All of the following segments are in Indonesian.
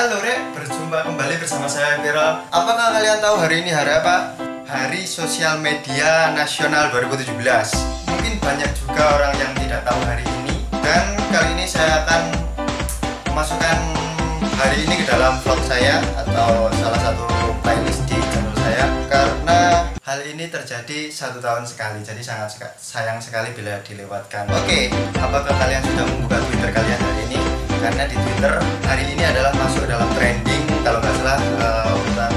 Halo Rek, berjumpa kembali bersama saya Vira. Apakah kalian tahu hari ini hari apa? Hari Sosial Media Nasional 2017. Mungkin banyak juga orang yang tidak tahu hari ini. Dan kali ini saya akan memasukkan hari ini ke dalam vlog saya atau salah satu playlist di channel saya. Karena hal ini terjadi 1 tahun sekali, jadi sangat sayang sekali bila dilewatkan. Oke, apakah kalian sudah membuka Twitter kalian hari ini? Karena di Twitter hari ini adalah masuk dalam trending, kalau nggak salah urutan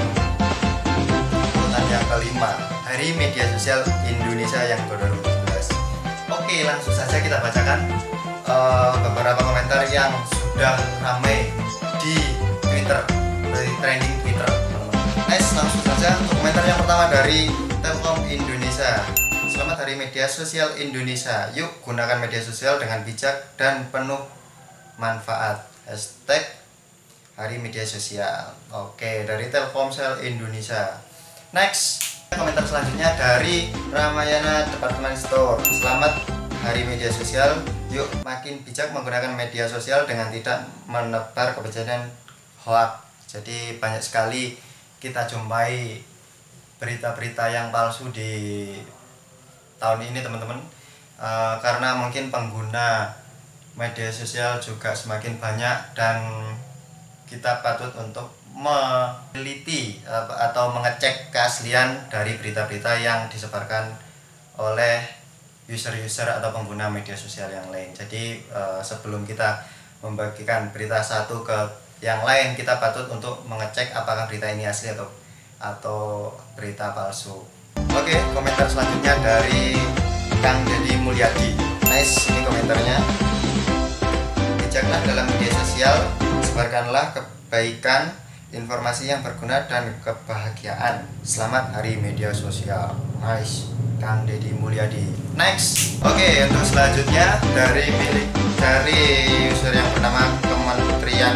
yang kelima, Hari Media Sosial Indonesia yang ke-2017. Oke, langsung saja kita bacakan beberapa komentar yang sudah ramai di Twitter, dari trending Twitter. Nice, langsung saja untuk komentar yang pertama dari Telkom Indonesia. Selamat Hari Media Sosial Indonesia. Yuk gunakan media sosial dengan bijak dan penuh manfaat. Hashtag Hari Media Sosial. Oke, dari Telkomsel Indonesia. Next, komentar selanjutnya dari Ramayana Department Store. Selamat Hari Media Sosial. Yuk makin bijak menggunakan media sosial dengan tidak menebar kebencian hoax. Jadi banyak sekali kita jumpai berita-berita yang palsu di tahun ini teman-teman, karena mungkin pengguna media sosial juga semakin banyak dan kita patut untuk meneliti atau mengecek keaslian dari berita-berita yang disebarkan oleh user-user atau pengguna media sosial yang lain. Jadi sebelum kita membagikan berita satu ke yang lain, kita patut untuk mengecek apakah berita ini asli atau berita palsu. Oke, komentar selanjutnya dari Kang Deddy Mulyadi. Nice, ini komentarnya. Bijaklah dalam media sosial, sebarkanlah kebaikan, informasi yang berguna dan kebahagiaan. Selamat Hari Media Sosial. Nice, Kang Deddy Mulyadi. Next. Oke, untuk selanjutnya dari user yang bernama Kementerian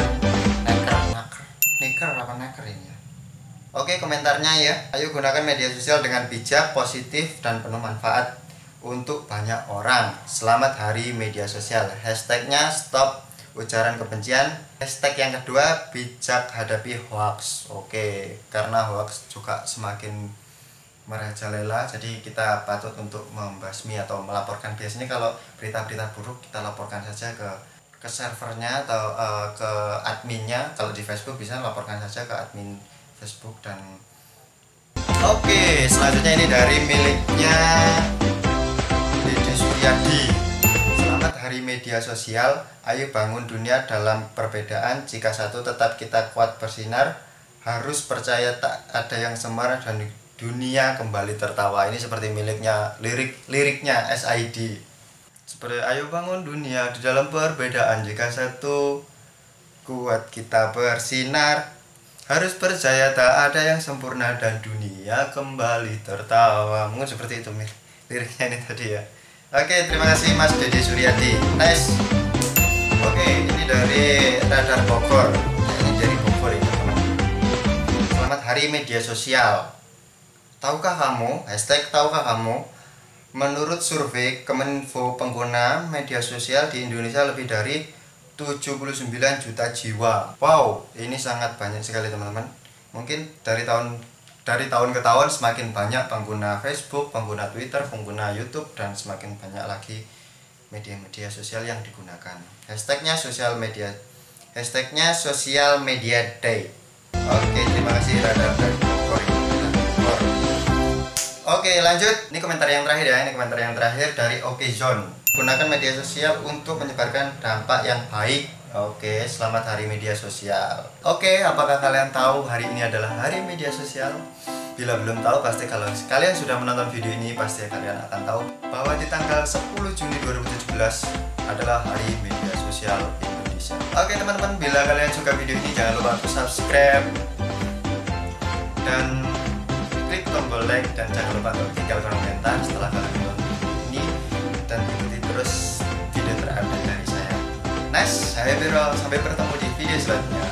Neker ini ya. Oke, komentarnya ya. Ayo gunakan media sosial dengan bijak, positif dan penuh manfaat untuk banyak orang. Selamat Hari Media Sosial. Hashtagnya stop ujaran kebencian. Hashtag yang kedua, bijak hadapi hoax. Oke, karena hoax juga semakin merajalela, jadi kita patut untuk membasmi atau melaporkan. Biasanya kalau berita-berita buruk kita laporkan saja ke servernya atau ke adminnya. Kalau di Facebook bisa laporkan saja ke admin Facebook dan oke, selanjutnya ini dari miliknya Deddy Suryadi. Selamat Hari Media Sosial. Ayo bangun dunia dalam perbedaan. Jika satu tetap kita kuat bersinar. Harus percaya tak ada yang semar dan dunia kembali tertawa. Ini seperti miliknya liriknya SID. Seperti ayo bangun dunia di dalam perbedaan. Jika satu kuat kita bersinar. Harus percaya tak ada yang sempurna dan dunia kembali tertawa. Mungkin seperti itu liriknya ini tadi ya. Oke, terima kasih Mas Deddy Suryadi. Nice. Oke, ini dari Radar Bogor. Ini dari Bogor ini teman. Selamat Hari Media Sosial. Tahukah kamu? Hashtag tahukah kamu? Menurut survei Kemenfo, pengguna media sosial di Indonesia lebih dari 79 juta jiwa. Wow, ini sangat banyak sekali teman-teman. Mungkin dari tahun ke tahun semakin banyak pengguna Facebook, pengguna Twitter, pengguna YouTube, dan semakin banyak lagi media-media sosial yang digunakan. Hashtagnya sosial media. Hashtagnya Social Media Day. Oke, terima kasih Radar dari Bogor. Oke, lanjut. Ini komentar yang terakhir ya. Ini komentar yang terakhir dari Okezone. Gunakan media sosial untuk menyebarkan dampak yang baik. Oke, selamat Hari Media Sosial. Oke, apakah kalian tahu hari ini adalah Hari Media Sosial? Bila belum tahu, pasti kalau kalian sudah menonton video ini, pasti kalian akan tahu bahwa di tanggal 10 Juni 2017 adalah Hari Media Sosial Indonesia. Oke teman-teman, bila kalian suka video ini, jangan lupa untuk subscribe dan klik tombol like, dan jangan lupa untuk tinggalkan komentar setelah kalian menonton video ini, dan ikuti terus video terupdate dari saya. Nice, saya Viro, sampai bertemu di video selanjutnya.